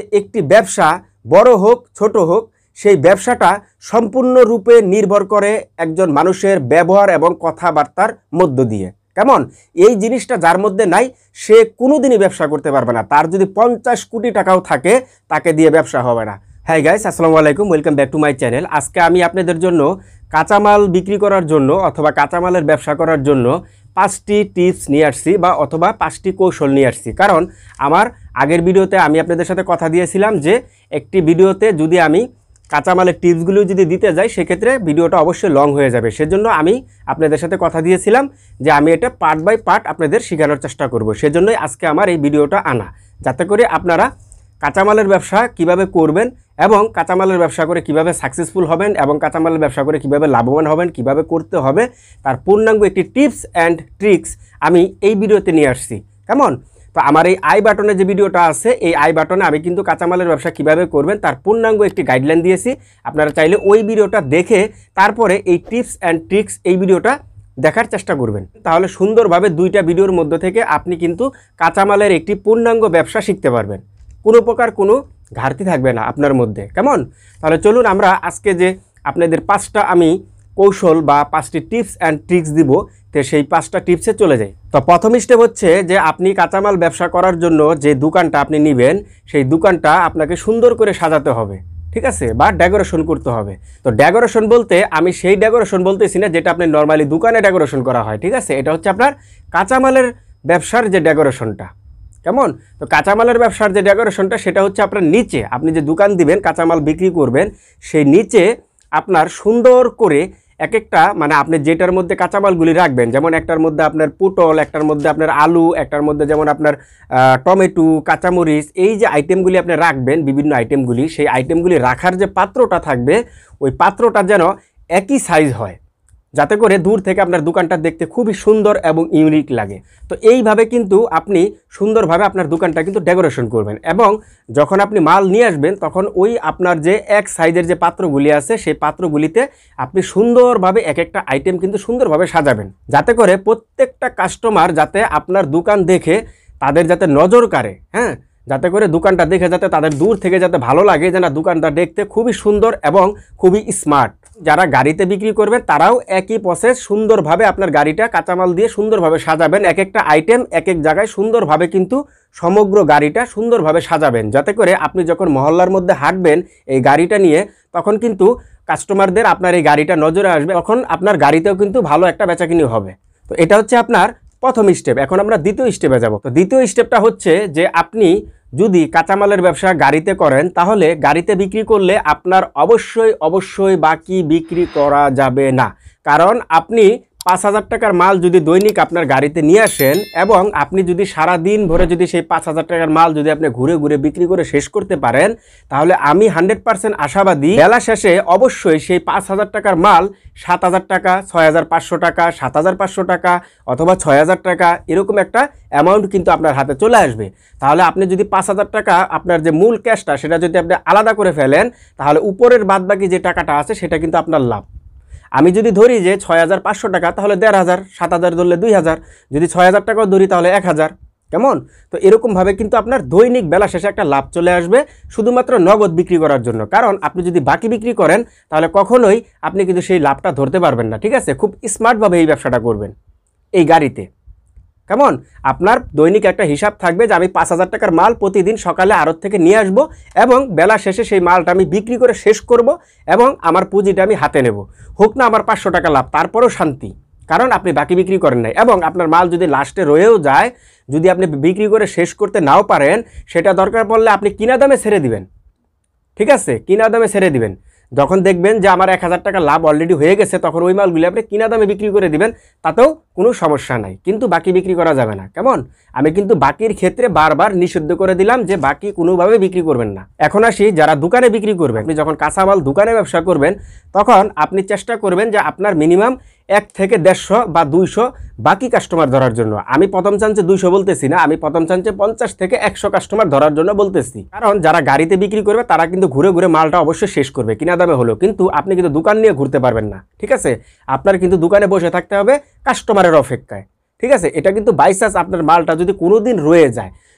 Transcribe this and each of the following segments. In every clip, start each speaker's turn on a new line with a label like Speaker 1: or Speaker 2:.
Speaker 1: একটি ব্যবসা বড় হোক ছোট হোক সেই ব্যবসাটা সম্পূর্ণরূপে নির্ভর করে একজন মানুষের ব্যবহার এবং কথাবার্তার মধ্য দিয়ে। কেমন? এই জিনিসটা যার মধ্যে নাই সে কোনোদিনই ব্যবসা করতে পারবে না। তার যদি 50 কোটি টাকাও থাকে তাকে দিয়ে ব্যবসা হবে না। হাই গাইস, আসসালামু আলাইকুম, welcome back to my channel. আজকে আমি আপনাদের জন্য কাঁচামাল বিক্রি করার জন্য অথবা কাঁচামালের ব্যবসা করার জন্য 5টি টিপস নিয়ে আসছি বা অথবা 5টি কৌশল নিয়ে আসছি। কারণ আমার আগের ভিডিওতে আমি আপনাদের সাথে কথা দিয়েছিলাম যে একটি ভিডিওতে যদি আমি কাঁচামালের টিপসগুলো যদি দিতে যাই সেক্ষেত্রে ভিডিওটা অবশ্যই লং হয়ে যাবে। সেজন্য আমি আপনাদের সাথে কথা দিয়েছিলাম যে আমি এটা পার্ট বাই পার্ট আপনাদের শেখানোর চেষ্টা করব। সেজন্যই আজকে আমার এই ভিডিওটা আনা, যাতে করে আপনারা কাঁচামালের ব্যবসা কিভাবে করবেন এবং কাঁচামালের ব্যবসা করে কিভাবে সাকসেসফুল হবেন এবং কাঁচামালের ব্যবসা করে কিভাবে লাভবান হবেন, কিভাবে করতে হবে তার পূর্ণাঙ্গ একটি টিপস অ্যান্ড ট্রিক্স আমি এই ভিডিওতে নিয়ে আসছি। কেমন? তো আমার এই আই বাটনে যে ভিডিওটা আছে এই আই বাটনে আমি কিন্তু কাঁচামালের ব্যবসা কিভাবে করবেন তার পূর্ণাঙ্গ একটি গাইডলাইন দিয়েছি। আপনারা চাইলে ওই ভিডিওটা দেখে তারপরে এই টিপস অ্যান্ড ট্রিক্স এই ভিডিওটা দেখার চেষ্টা করবেন। তাহলে সুন্দরভাবে দুইটা ভিডিওর মধ্যে থেকে আপনি কিন্তু কাঁচামালের একটি পূর্ণাঙ্গ ব্যবসা শিখতে পারবেন। কোনো প্রকার কোনো ঘাটতি থাকবে না আপনার মধ্যে। কেমন? তাহলে চলুন আমরা আজকে যে আপনাদের 5টা আমি কৌশল বা 5টি টিপস অ্যান্ড ট্রিক্স দিব, তো সেই 5টা টিপসে চলে যাই। তো প্রথম স্টেপ হচ্ছে যে আপনি কাঁচামাল ব্যবসা করার জন্য যে দোকানটা আপনি নেবেন সেই দোকানটা আপনাকে সুন্দর করে সাজাতে হবে, ঠিক আছে, বা ডেকোরেশন করতে হবে। তো ডেকোরেশন বলতে আমি সেই ডেকোরেশন বলতেছি না যেটা আপনি নর্মালি দোকানে ডেকোরেশন করা হয়, ঠিক আছে। এটা হচ্ছে আপনার কাঁচামালের ব্যবসার যে ডেকোরেশনটা। কেমন? তো কাঁচামালের ব্যবসার যে ডেকোরেশনটা সেটা হচ্ছে আপনার নিচে, আপনি যে দোকান দিবেন কাঁচামাল বিক্রি করবেন সেই নিচে আপনার সুন্দর করে এক একটা, মানে আপনি যেটার মধ্যে কাঁচামালগুলি রাখবেন, যেমন একটার মধ্যে আপনার পটল, একটার মধ্যে আপনার আলু, একটার মধ্যে যেমন আপনার টমেটো, কাঁচামরিচ, এই যে আইটেমগুলি আপনি রাখবেন বিভিন্ন আইটেমগুলি, সেই আইটেমগুলি রাখার যে পাত্রটা থাকবে ওই পাত্রটা যেন একই সাইজ হয়, যাতে করে দূর থেকে আপনার দোকানটা দেখতে খুবই সুন্দর এবং ইউনিক লাগে। তো এইভাবে কিন্তু আপনি সুন্দরভাবে আপনার দোকানটা কিন্তু ডেকোরেশন করবেন এবং যখন আপনি মাল নিয়ে আসবেন তখন ওই আপনার যে এক সাইজের যে পাত্রগুলি আছে সেই পাত্রগুলিতে আপনি সুন্দরভাবে এক একটা আইটেম কিন্তু সুন্দরভাবে সাজাবেন, যাতে করে প্রত্যেকটা কাস্টমার যাতে আপনার দোকান দেখে তাদের যাতে নজর কাড়ে, হ্যাঁ, যাতে করে দোকানটা দেখে যাতে তাদের দূর থেকে যাতে ভালো লাগে যে না দোকানটা দেখতে খুবই সুন্দর এবং খুবই স্মার্ট। যারা গাড়িতে বিক্রি করবে তারাও একই প্রসেস, সুন্দরভাবে আপনার গাড়িটা কাঁচামাল দিয়ে সুন্দরভাবে সাজাবেন, এক একটা আইটেম এক এক জায়গায় সুন্দরভাবে কিন্তু সমগ্র গাড়িটা সুন্দরভাবে সাজাবেন, যাতে করে আপনি যখন মহল্লার মধ্যে হাঁটবেন এই গাড়িটা নিয়ে তখন কিন্তু কাস্টমারদের আপনার এই গাড়িটা নজরে আসবে, তখন আপনার গাড়িতেও কিন্তু ভালো একটা বেচাকিনি হবে। তো এটা হচ্ছে আপনার প্রথম স্টেপ। এখন আমরা দ্বিতীয় স্টেপে যাব। তো দ্বিতীয় স্টেপটা হচ্ছে যে আপনি যদি কাঁচামালের ব্যবসা গাড়িতে করেন তাহলে গাড়িতে বিক্রি করলে আপনার অবশ্যই বাকি বিক্রি করা যাবে না। কারণ আপনি 5,000 টাকার মাল যদি দৈনিক আপনার গাড়িতে নিয়ে আসেন এবং আপনি যদি সারা দিন ভরে যদি সেই 5,000 টাকার মাল যদি আপনি ঘুরে ঘুরে বিক্রি করে শেষ করতে পারেন তাহলে আমি 100% আশাবাদী বেলা শেষে অবশ্যই সেই 5,000 টাকার মাল 7,000 টাকা, 6,500 টাকা, 7,500 টাকা অথবা 6,000 টাকা এরকম একটা অ্যামাউন্ট কিন্তু আপনার হাতে চলে আসবে। তাহলে আপনি যদি 5,000 টাকা আপনার যে মূল ক্যাশটা সেটা যদি আপনি আলাদা করে ফেলেন তাহলে উপরের বাদবাকি যে টাকাটা আছে সেটা কিন্তু আপনার লাভ। আমি যদি ধরি যে 6,500 টাকা তাহলে 1,500, 7,000 ধরলে 2,000, যদি 6,000 টাকাও ধরি তাহলে 1,000। কেমন? তো এরকমভাবে কিন্তু আপনার দৈনিক বেলা শেষে একটা লাভ চলে আসবে শুধুমাত্র নগদ বিক্রি করার জন্য। কারণ আপনি যদি বাকি বিক্রি করেন তাহলে কখনোই আপনি কিন্তু সেই লাভটা ধরতে পারবেন না, ঠিক আছে। খুব স্মার্টভাবে এই ব্যবসাটা করবেন এই গাড়িতে। কেমন? আপনার দৈনিক একটা হিসাব থাকবে যে আমি 5,000 টাকার মাল প্রতিদিন সকালে আড়ত থেকে নিয়ে আসব এবং বেলা শেষে সেই মালটা আমি বিক্রি করে শেষ করব এবং আমার পুঁজিটা আমি হাতে নেব, হোক না আমার 500 টাকা লাভ, তারপরেও শান্তি, কারণ আপনি বাকি বিক্রি করেন নাই। এবং আপনার মাল যদি লাস্টে রয়েও যায়, যদি আপনি বিক্রি করে শেষ করতে নাও পারেন সেটা দরকার পড়লে আপনি কিনা দামে ছেড়ে দিবেন, ঠিক আছে, কিনা দামে ছেড়ে দিবেন। যখন দেখবেন যে আমার 1,000 টাকা লাভ অলরেডি হয়ে গেছে তখন ওই মালগুলি আপনি কিনা দামে বিক্রি করে দিবেন, তাতেও কোনো সমস্যা নাই, কিন্তু বাকি বিক্রি করা যাবে না। কেমন? আমি কিন্তু বাকির ক্ষেত্রে বারবার নিষিদ্ধ করে দিলাম যে বাকি কোনোভাবে বিক্রি করবেন না। এখন আসি যারা দোকানে বিক্রি করবেন, আপনি যখন কাঁচামাল দোকানে ব্যবসা করবেন তখন আপনি চেষ্টা করবেন যে আপনার মিনিমাম 1 থেকে 150 বা 200 বাকি কাস্টমার ধরার জন্য। আমি প্রথম চান্সে 200 বলতেছি না, আমি প্রথম চান্সে 50 থেকে 100 কাস্টমার ধরার জন্য বলতেছি। কারণ যারা গাড়িতে বিক্রি করবে তারা কিন্তু ঘুরে ঘুরে মালটা অবশ্যই শেষ করবে কিনা দামে হলো, কিন্তু আপনি কিন্তু দোকান নিয়ে ঘুরতে পারবেন না, ঠিক আছে। আপনার কিন্তু দোকানে বসে থাকতে হবে কাস্টমারের অপেক্ষায়, ঠিক আছে। এটা কিন্তু বাই চান্স আপনার মালটা যদি কোনো দিন রয়ে যায়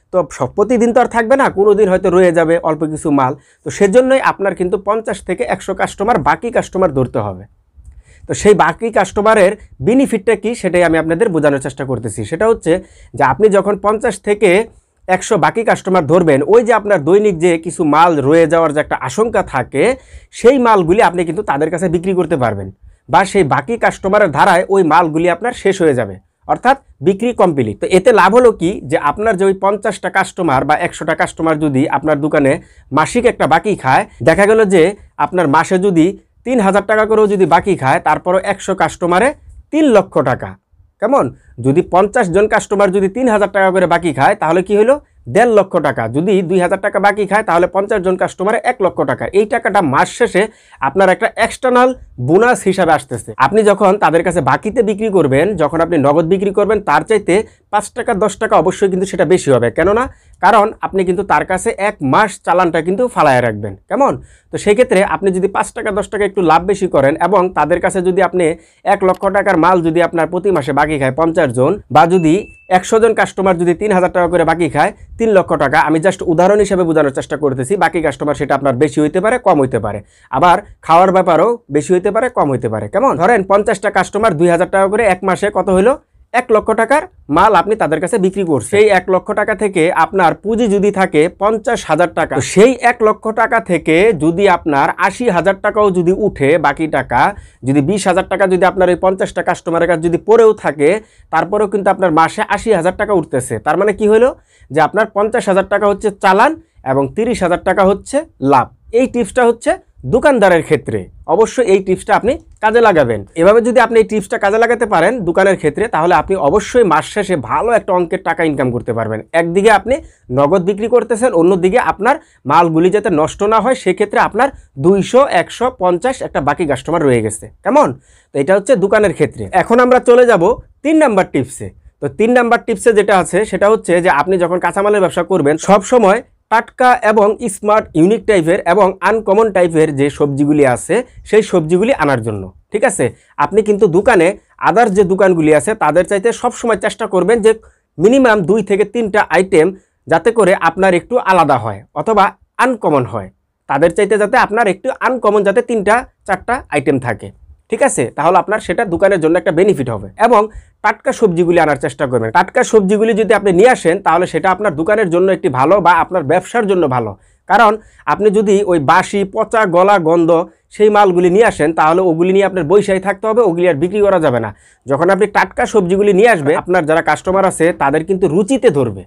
Speaker 1: তো প্রতিদিন তো আর থাকবে না, কোনো দিন হয়তো রয়ে যাবে অল্প কিছু মাল। তো সেজন্যই আপনার কিন্তু 50 থেকে 100 কাস্টমার বাকি কাস্টমার ধরতে হবে। তো সেই বাকি কাস্টমারের বেনিফিটটা কি সেটাই আমি আপনাদের বোঝানোর চেষ্টা করতেছি। সেটা হচ্ছে যে আপনি যখন 50 থেকে 100 বাকি কাস্টমার ধরবেন, ওই যে আপনার দৈনিক যে কিছু মাল রয়ে যাওয়ার যে একটা আশঙ্কা থাকে, সেই মালগুলি আপনি কিন্তু তাদের কাছে বিক্রি করতে পারবেন, বা সেই বাকি কাস্টমারের ধারায় ওই মালগুলি আপনার শেষ হয়ে যাবে, অর্থাৎ বিক্রি কমপ্লিট। তো এতে লাভ হলো কি, যে আপনার যে ওই 50টা কাস্টমার বা 100টা কাস্টমার যদি আপনার দোকানে মাসিক একটা বাকি খায়, দেখা গেল যে আপনার মাসে যদি 3000 টাকা করেও যদি বাকি খায়, তারপরও 100 কাস্টমারে 3 লক্ষ টাকা। কেমন? যদি 50 জন কাস্টমার যদি 3000 টাকা করে বাকি খায়, তাহলে কি হলো 1.5 লক্ষ টাকা। যদি 2000 টাকা বাকি খায়, তাহলে 50 জন কাস্টমারে 1 লক্ষ টাকা। এই টাকাটা মাস শেষে আপনার একটা এক্সটার্নাল বোনাস হিসাবে আসতেছে। আপনি যখন তাদের কাছে বাকিতে বিক্রি করবেন, যখন আপনি নগদ বিক্রি করবেন, তার চাইতে 5 টাকা 10 টাকা অবশ্যই কিন্তু সেটা বেশি হবে। কেননা কারণ আপনি কিন্তু তার কাছে 1 মাস চালানটা কিন্তু ফালায় রাখবেন। কেমন? তো সেই ক্ষেত্রে আপনি যদি 5 টাকা 10 টাকা একটু লাভ বেশি করেন, এবং তাদের কাছে যদি আপনি 1 লক্ষ টাকার মাল যদি আপনার প্রতি মাসে বাকি খায় 50 জন, বা যদি 100 জন কাস্টমার যদি 3000 টাকা করে বাকি খায় 3 লক্ষ টাকা, আমি জাস্ট উদাহরণ হিসেবে বোঝানোর চেষ্টা করতেছি। বাকি কাস্টমার সেটা আপনার বেশি হইতে পারে, কম হইতে পারে, আবার খাওয়ার ব্যাপারেও বেশি হইতে পারে, কম হইতে পারে। কেমন? ধরেন 50টা কাস্টমার 2000 টাকা করে এক মাসে কত হলো 1 লক্ষ টাকার মাল আপনি তাদের কাছে বিক্রি করছেন। সেই 1 লক্ষ টাকা থেকে আপনার পুঁজি যদি থাকে 50,000 টাকা, সেই 1 লক্ষ টাকা থেকে যদি আপনার 80,000 টাকাও যদি উঠে, বাকি টাকা যদি 20,000 টাকা যদি আপনার ওই 50টা কাস্টমারের কাছে যদি পড়েও থাকে, তারপরেও কিন্তু আপনার মাসে 80,000 টাকা উঠতেছে। তার মানে কি হলো, যে আপনার 50,000 টাকা হচ্ছে চালান এবং 30,000 টাকা হচ্ছে লাভ। এই টিপসটা হচ্ছে দোকানদারের ক্ষেত্রে। অবশ্যই এই টিপসটা আপনি কাজে লাগাবেন। এভাবে যদি আপনি এই টিপসটা কাজে লাগাতে পারেন দোকানের ক্ষেত্রে, তাহলে আপনি অবশ্যই মাস শেষে ভালো একটা অঙ্কের টাকা ইনকাম করতে পারবেন। একদিকে আপনি নগদ বিক্রি করতেছেন, অন্যদিকে আপনার মালগুলি যাতে নষ্ট না হয়, সেক্ষেত্রে আপনার 200, 150 একটা বাকি কাস্টমার রয়ে গেছে। কেমন? তো এটা হচ্ছে দোকানের ক্ষেত্রে। এখন আমরা চলে যাব 3 নাম্বার টিপসে। তো 3 নাম্বার টিপসে যেটা আছে সেটা হচ্ছে যে আপনি যখন কাঁচামালের ব্যবসা করবেন, সব সময় টাটকা এবং স্মার্ট ইউনিক টাইপের এবং আনকমন টাইপের যে সবজিগুলি আছে, সেই সবজিগুলি আনার জন্য। ঠিক আছে? আপনি কিন্তু দোকানে আদার্স যে দোকানগুলি আছে তাদের চাইতে সবসময় চেষ্টা করবেন যে মিনিমাম 2 থেকে 3টা আইটেম যাতে করে আপনার একটু আলাদা হয় অথবা আনকমন হয়। তাদের চাইতে যাতে আপনার একটু আনকমন যাতে 3টা 4টা আইটেম থাকে। ঠিক আছে? তাহলে আপনার সেটা দোকানের জন্য একটা বেনিফিট হবে। এবং টাটকা সবজিগুলি আনার চেষ্টা করবেন। টাটকা সবজিগুলি যদি আপনি নিয়ে আসেন, তাহলে সেটা আপনার দোকানের জন্য একটি ভালো, বা আপনার ব্যবসার জন্য ভালো। কারণ আপনি যদি ওই বাসি পচা গলা গন্ধ সেই মালগুলি নিয়ে আসেন, তাহলে ওগুলি নিয়ে আপনার বৈশাখী থাকতে হবে, ওগুলি আর বিক্রি করা যাবে না। যখন আপনি টাটকা সবজিগুলি নিয়ে আসবে, আপনার যারা কাস্টমার আছে তাদের কিন্তু রুচিতে ধরবে।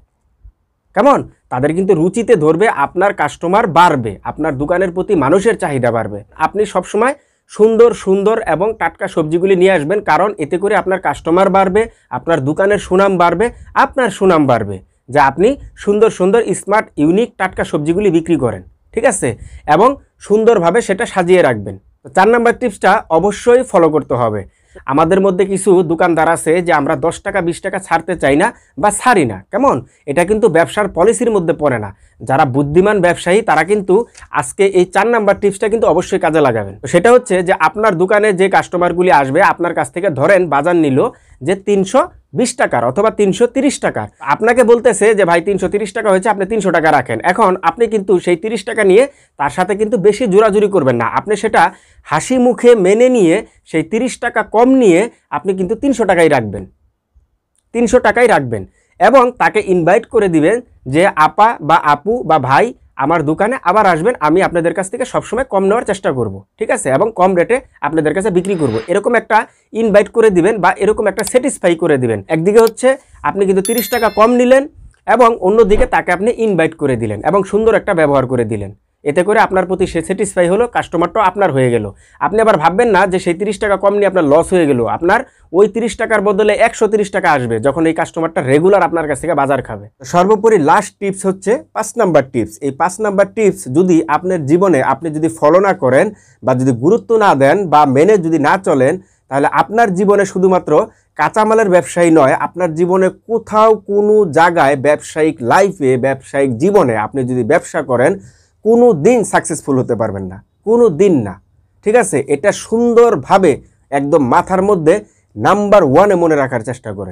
Speaker 1: কেমন? তাদের কিন্তু রুচিতে ধরবে, আপনার কাস্টমার বাড়বে, আপনার দোকানের প্রতি মানুষের চাহিদা বাড়বে। আপনি সবসময় সুন্দর সুন্দর এবং টাটকা সবজিগুলি নিয়ে আসবেন, কারণ এতে করে আপনার কাস্টমার বাড়বে, আপনার দোকানের সুনাম বাড়বে, আপনার সুনাম বাড়বে যে আপনি সুন্দর সুন্দর স্মার্ট ইউনিক টাটকা সবজিগুলি বিক্রি করেন। ঠিক আছে? এবং সুন্দরভাবে সেটা সাজিয়ে রাখবেন। তো 4 নাম্বার টিপসটা অবশ্যই ফলো করতে হবে। আমাদের মধ্যে কিছু দোকানদার আছে যে আমরা 10 টাকা 20 টাকা ছাড়তে চাই না বা ছাড়ি না। কেমন? এটা কিন্তু ব্যবসার পলিসির মধ্যে পড়ে না। যারা বুদ্ধিমান ব্যবসায়ী তারা কিন্তু আজকে এই 4 নাম্বার টিপসটা কিন্তু অবশ্যই কাজে লাগাবেন। সেটা হচ্ছে যে আপনার দোকানে যে কাস্টমারগুলি আসবে, আপনার কাছ থেকে ধরেন বাজার নিল যে 320 টাকার অথবা 330 টাকার, আপনাকে বলতেছে যে ভাই 330 টাকা হয়েছে, আপনি 300 টাকা রাখেন। এখন আপনি কিন্তু সেই 30 টাকা নিয়ে তার সাথে কিন্তু বেশি জোরাজুরি করবেন না। আপনি সেটা হাসি মুখে মেনে নিয়ে সেই 30 টাকা কম নিয়ে আপনি কিন্তু 300 টাকাই রাখবেন, 300 টাকাই রাখবেন। এবং তাকে ইনভাইট করে দিবেন যে আপা বা আপু বা ভাই আমার দোকানে আবার আসবেন, আমি আপনাদের কাছ থেকে সবসময় কম নেওয়ার চেষ্টা করব। ঠিক আছে? এবং কম রেটে আপনাদের কাছে বিক্রি করব, এরকম একটা ইনভাইট করে দিবেন বা এরকম একটা স্যাটিসফাই করে দিবেন। একদিকে হচ্ছে আপনি কিন্তু 30 টাকা কম নিলেন, এবং অন্যদিকে তাকে আপনি ইনভাইট করে দিলেন এবং সুন্দর একটা ব্যবহার করে দিলেন। এতে করে আপনার প্রতি সে স্যাটিসফাই হলো, কাস্টমারটাও আপনার হয়ে গেল। আপনি আবার ভাববেন না যে সেই 30 টাকা কম নিয়ে আপনার লস হয়ে গেল। আপনার ওই 30 টাকার বদলে 130 টাকা আসবে যখন এই কাস্টমারটা রেগুলার আপনার কাছ থেকে বাজার খাবে। সর্বোপরি লাস্ট টিপস হচ্ছে 5 নাম্বার টিপস। এই 5 নাম্বার টিপস যদি আপনার জীবনে আপনি যদি ফলো না করেন বা যদি গুরুত্ব না দেন বা মেনে যদি না চলেন, তাহলে আপনার জীবনে শুধুমাত্র কাঁচামালের ব্যবসায়ী নয়, আপনার জীবনে কোথাও কোনো জায়গায় ব্যবসায়িক লাইফে, ব্যবসায়িক জীবনে আপনি যদি ব্যবসা করেন, কোনো দিন সাকসেসফুল হতে পারবেন না, কোনো দিন না। ঠিক আছে? এটা সুন্দরভাবে একদম মাথার মধ্যে নাম্বার 1-এ মনে রাখার চেষ্টা করেন।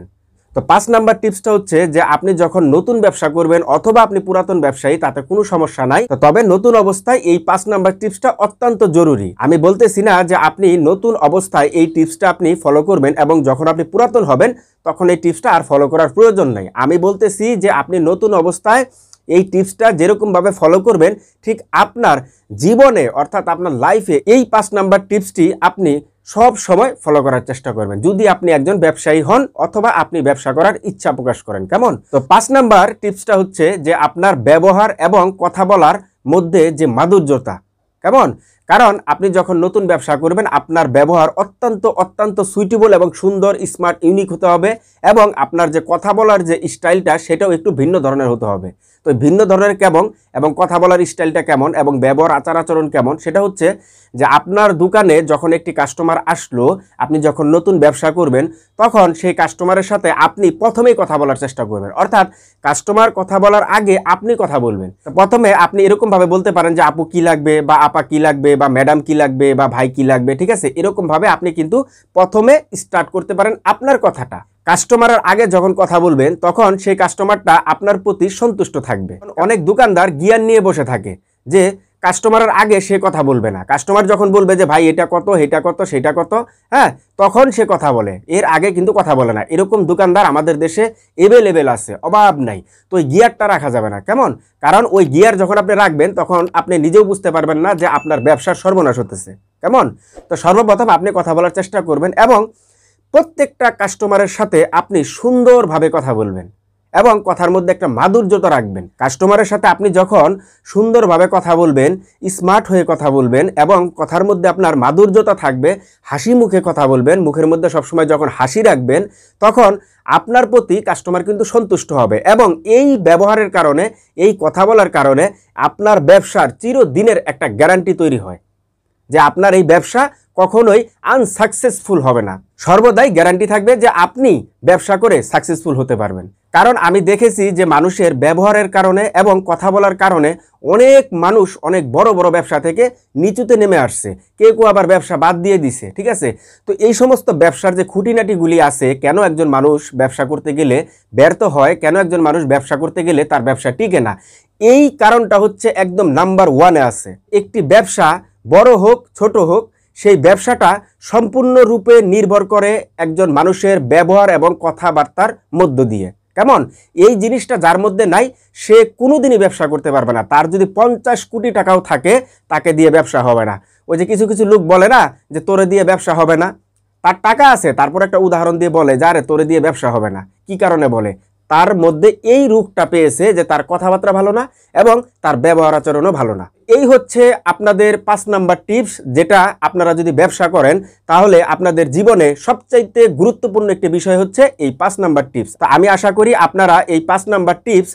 Speaker 1: তো 5 নাম্বার টিপসটা হচ্ছে যে আপনি যখন নতুন ব্যবসা করবেন অথবা আপনি পুরাতন ব্যবসায়ী, তাতে কোনো সমস্যা নাই, তবে নতুন অবস্থায় এই 5 নাম্বার টিপসটা অত্যন্ত জরুরি। আমি বলতেছি না যে আপনি নতুন অবস্থায় এই টিপসটা আপনি ফলো করবেন এবং যখন আপনি পুরাতন হবেন তখন এই টিপসটা আর ফলো করার প্রয়োজন নাই। আমি বলতেছি যে আপনি নতুন অবস্থায় এই টিপসটা যেরকমভাবে ফলো করবেন, ঠিক আপনার জীবনে অর্থাৎ আপনার লাইফে এই 5 নাম্বার টিপসটি আপনি সব সময় ফলো করার চেষ্টা করবেন, যদি আপনি একজন ব্যবসায়ী হন অথবা আপনি ব্যবসা করার ইচ্ছা প্রকাশ করেন। কেমন? তো 5 নাম্বার টিপসটা হচ্ছে যে আপনার ব্যবহার এবং কথা বলার মধ্যে যে মাধুর্যতা। কেমন? কারণ আপনি যখন নতুন ব্যবসা করবেন আপনার ব্যবহার অত্যন্ত সুইটেবল এবং সুন্দর, স্মার্ট, ইউনিক হতে হবে এবং আপনার যে কথা বলার যে স্টাইলটা সেটাও একটু ভিন্ন ধরনের হতে হবে। তো ভিন্ন ধরনের কেমন এবং কথা বলার স্টাইলটা কেমন এবং ব্যবহার আচার আচরণ কেমন, সেটা হচ্ছে যে আপনার দোকানে যখন একটি কাস্টমার আসলো, আপনি যখন নতুন ব্যবসা করবেন তখন সেই কাস্টমারের সাথে আপনি প্রথমেই কথা বলার চেষ্টা করবেন, অর্থাৎ কাস্টমার কথা বলার আগে আপনি কথা বলবেন। তো প্রথমে আপনি এরকমভাবে বলতে পারেন যে আপু কি লাগবে, বা আপা কি লাগবে, বা ম্যাডাম কি লাগবে, বা ভাই কি লাগবে, ঠিক আছে? এরকমভাবে আপনি কিন্তু প্রথমে স্টার্ট করতে পারেন আপনার কথাটা। কাস্টমারের আগে যখন কথা বলবেন তখন সেই কাস্টমারটা আপনার প্রতি সন্তুষ্ট থাকবে। অনেক দোকানদার গিয়ার নিয়ে বসে থাকে যে কাস্টমারের আগে সে কথা বলবে না, কাস্টমার যখন বলবে যে ভাই এটা কত, এটা কত, সেটা কত, হ্যাঁ, তখন সে কথা বলে, এর আগে কিন্তু কথা বলে না। এরকম দোকানদার আমাদের দেশে এভেলেবেল আছে, অভাব নাই। তো ওই গিয়ারটা রাখা যাবে না। কেমন? কারণ ওই গিয়ার যখন আপনি রাখবেন তখন আপনি নিজেও বুঝতে পারবেন না যে আপনার ব্যবসার সর্বনাশ হতেছে। কেমন? তো সর্বপ্রথম আপনি কথা বলার চেষ্টা করবেন এবং প্রত্যেকটা কাস্টমারের সাথে আপনি সুন্দরভাবে কথা বলবেন এবং কথার মধ্যে একটা মাধুর্যতা রাখবেন। কাস্টমারের সাথে আপনি যখন সুন্দরভাবে কথা বলবেন, স্মার্ট হয়ে কথা বলবেন এবং কথার মধ্যে আপনার মাধুর্যতা থাকবে, হাসি মুখে কথা বলবেন, মুখের মধ্যে সবসময় যখন হাসি রাখবেন, তখন আপনার প্রতি কাস্টমার কিন্তু সন্তুষ্ট হবে এবং এই ব্যবহারের কারণে, এই কথা বলার কারণে আপনার ব্যবসার চিরদিনের একটা গ্যারান্টি তৈরি হয় যে আপনার এই ব্যবসা কখনোই আনসাকসেসফুল হবে না। সর্বদাই গ্যারান্টি থাকবে যে আপনি ব্যবসা করে সাকসেসফুল হতে পারবেন। কারণ আমি দেখেছি যে মানুষের ব্যবহারের কারণে এবং কথা বলার কারণে অনেক মানুষ অনেক বড় বড় ব্যবসা থেকে নিচুতে নেমে আসছে, কেউ কেউ আবার ব্যবসা বাদ দিয়ে দিছে, ঠিক আছে? তো এই সমস্ত ব্যবসার যে খুঁটিনাটিগুলি আছে, কেন একজন মানুষ ব্যবসা করতে গেলে ব্যর্থ হয়, কেন একজন মানুষ ব্যবসা করতে গেলে তার ব্যবসা টিকে না, এই কারণটা হচ্ছে একদম নাম্বার 1-এ আছে। একটি ব্যবসা বড় হোক ছোট হোক, সেই ব্যবসাটা সম্পূর্ণরূপে নির্ভর করে একজন মানুষের ব্যবহার এবং কথাবার্তার মধ্য দিয়ে। কেমন? এই জিনিসটা যার মধ্যে নাই সে কোনোদিনই ব্যবসা করতে পারবে না। তার যদি 50 কোটি টাকাও থাকে, তাকে দিয়ে ব্যবসা হবে না। ওই যে কিছু কিছু লোক বলে না যে তোরে দিয়ে ব্যবসা হবে না, তার টাকা আছে তারপর একটা উদাহরণ দিয়ে বলে যে আরে তোরে দিয়ে ব্যবসা হবে না। কি কারণে বলে? তার মধ্যে এই রূপটা পেয়েছে যে তার কথাবার্তা ভালো না এবং তার ব্যবহার আচরণও ভালো না। এই হচ্ছে আপনাদের 5 নাম্বার টিপস, যেটা আপনারা যদি ব্যবসা করেন তাহলে আপনাদের জীবনে সবচাইতে গুরুত্বপূর্ণ একটি বিষয় হচ্ছে এই 5 নাম্বার টিপস। তো আমি আশা করি আপনারা এই 5 নাম্বার টিপস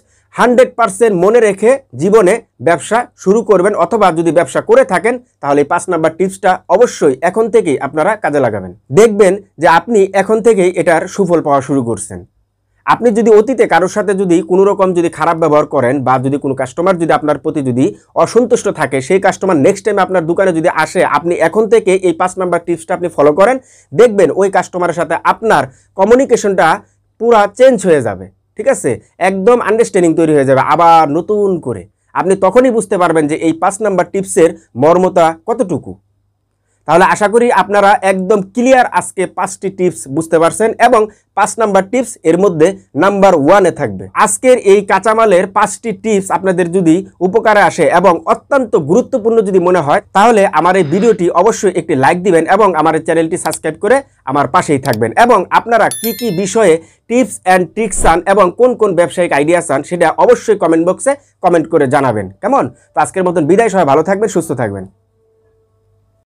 Speaker 1: 100% মনে রেখে জীবনে ব্যবসা শুরু করবেন, অথবা যদি ব্যবসা করে থাকেন তাহলে এই 5 নাম্বার টিপসটা অবশ্যই এখন থেকেই আপনারা কাজে লাগাবেন। দেখবেন যে আপনি এখন থেকেই এটার সুফল পাওয়া শুরু করছেন। আপনি যদি অতীতে কারোর সাথে যদি কোনো রকম যদি খারাপ ব্যবহার করেন বা যদি কোনো কাস্টমার যদি আপনার প্রতি যদি অসন্তুষ্ট থাকে, সেই কাস্টমার নেক্সট টাইম আপনার দোকানে যদি আসে, আপনি এখন থেকে এই 5 নাম্বার টিপসটা আপনি ফলো করেন, দেখবেন ওই কাস্টমারের সাথে আপনার কমিউনিকেশনটা পুরা চেঞ্জ হয়ে যাবে, ঠিক আছে? একদম আন্ডারস্ট্যান্ডিং তৈরি হয়ে যাবে আবার নতুন করে। আপনি তখনই বুঝতে পারবেন যে এই 5 নাম্বার টিপসের মর্মতা কতটুকু। তাহলে আশা করি আপনারা একদম ক্লিয়ার আজকে 5টি টিপস বুঝতে পারছেন এবং 5 নাম্বার টিপস এর মধ্যে নাম্বার 1-এ থাকবে। আজকের এই কাঁচামালের 5টি টিপস আপনাদের যদি উপকারে আসে এবং অত্যন্ত গুরুত্বপূর্ণ যদি মনে হয়, তাহলে আমার এই ভিডিওটি অবশ্যই একটি লাইক দিবেন এবং আমার এই চ্যানেলটি সাবস্ক্রাইব করে আমার পাশেই থাকবেন। এবং আপনারা কি কি বিষয়ে টিপস অ্যান্ড ট্রিক্স চান এবং কোন কোন ব্যবসায়িক আইডিয়া চান সেটা অবশ্যই কমেন্ট বক্সে কমেন্ট করে জানাবেন। কেমন? তো আজকের মতন বিদায়, সবাই ভালো থাকবেন, সুস্থ থাকবেন।